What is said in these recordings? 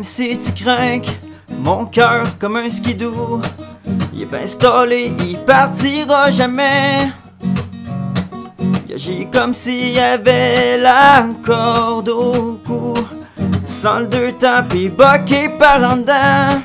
si tu crains mon cœur comme un skidoo, il est bien installé, il partira jamais. Il agit comme s'il y avait la corde au cou, sans le deux temps pis boqué par en dedans.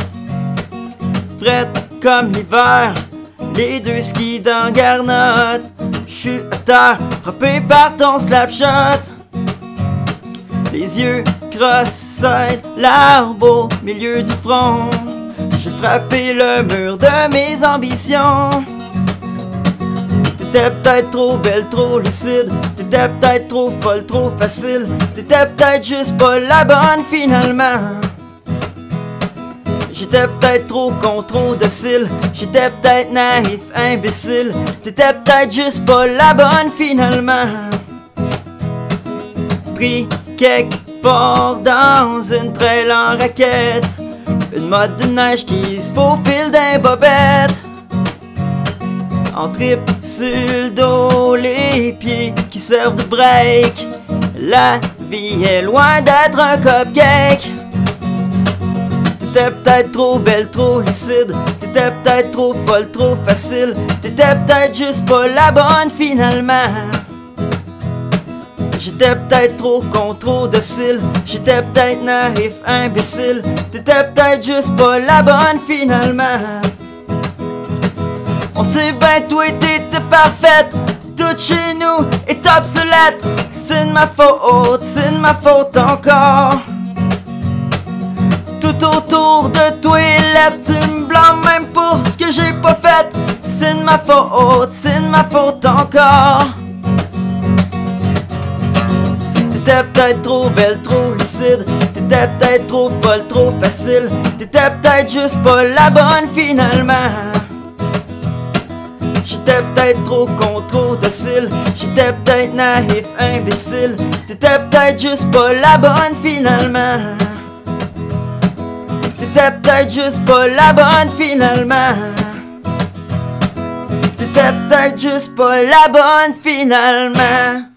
Frette comme l'hiver, les deux skis dans garnotte. J'suis à terre, frappé par ton slapshot. Les yeux cross-side, l'arbre au milieu du front. J'ai frappé le mur de mes ambitions. T'étais peut-être trop belle, trop lucide. T'étais peut-être trop folle, trop facile. T'étais peut-être juste pas la bonne finalement. J'étais peut-être trop con, trop docile. J'étais peut-être naïf, imbécile. T'étais peut-être juste pas la bonne finalement. Pris quelque part dans une trail en raquette, une mode de neige qui se faufile d'un bobette. En trip sur le dos, les pieds qui servent de break. La vie est loin d'être un cupcake. T'étais peut-être trop belle, trop lucide. T'étais peut-être trop folle, trop facile. T'étais peut-être juste pas la bonne finalement. J'étais peut-être trop con, trop docile. J'étais peut-être naïf, imbécile. T'étais peut-être juste pas la bonne finalement. On sait bien toi t'étais parfaite. Tout chez nous est obsolète. C'est de ma faute, c'est de ma faute encore. Tout autour de toi est laid, tu me blâmes même pour ce que j'ai pas fait. C'est de ma faute, c'est de ma faute encore. T'étais peut-être trop belle, trop lucide. T'étais peut-être trop folle, trop facile. T'étais peut-être juste pas la bonne finalement. J'étais peut-être trop con, trop docile. J'étais peut-être naïf, imbécile. T'étais peut-être juste pas la bonne finalement. T'étais peut-être juste pas la bonne finalement. T'étais peut-être juste pas la bonne finalement.